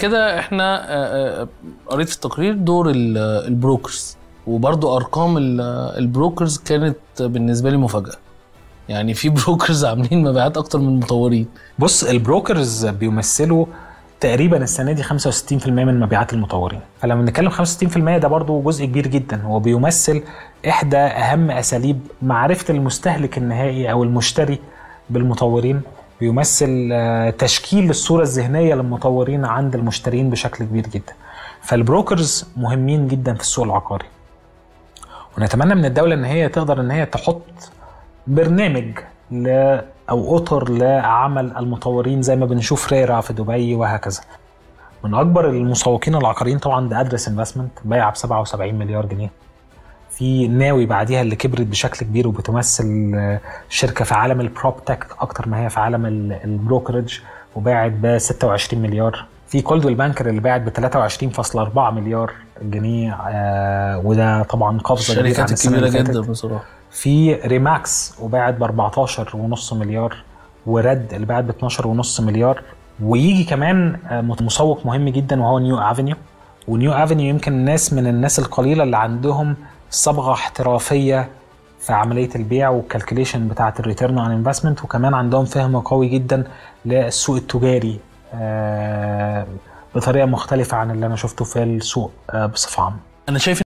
كده احنا قريت في التقرير دور البروكرز، وبرضو ارقام البروكرز كانت بالنسبه لي مفاجاه. يعني في بروكرز عاملين مبيعات اكتر من المطورين. بص، البروكرز بيمثلوا تقريبا السنه دي 65% من مبيعات المطورين. فلما بنتكلم 65% ده برضو جزء كبير جدا. هو بيمثل احدى اهم اساليب معرفه المستهلك النهائي او المشتري بالمطورين، بيمثل تشكيل الصوره الذهنيه للمطورين عند المشترين بشكل كبير جدا. فالبروكرز مهمين جدا في السوق العقاري، ونتمنى من الدوله ان هي تقدر ان هي تحط برنامج او اطر لعمل المطورين زي ما بنشوف ريرا في دبي وهكذا. من اكبر المسوقين العقاريين طبعا ده ادرس انفستمنت، بايعه ب 77 مليار جنيه. في ناوي بعديها اللي كبرت بشكل كبير وبتمثل شركه في عالم البروب تك اكتر ما هي في عالم البروكرج، وباعت ب 26 مليار. في كولدويل بانكر اللي باعت ب 23.4 مليار جنيه، وده طبعا قفزه كبيره عن السنه اللي فاتت. جدا بصراحه. في ريماكس وباعت ب 14.5 مليار، ورد اللي باعت ب 12.5 مليار. ويجي كمان مسوق مهم جدا وهو نيو افينيو. ونيو افينيو يمكن الناس القليله اللي عندهم صبغه احترافيه في عمليه البيع والكالكوليشن بتاعه الريتيرن اون انفستمنت، وكمان عندهم فهم قوي جدا للسوق التجاري بطريقه مختلفه عن اللي انا شفته في السوق بصفه عامه. انا شايف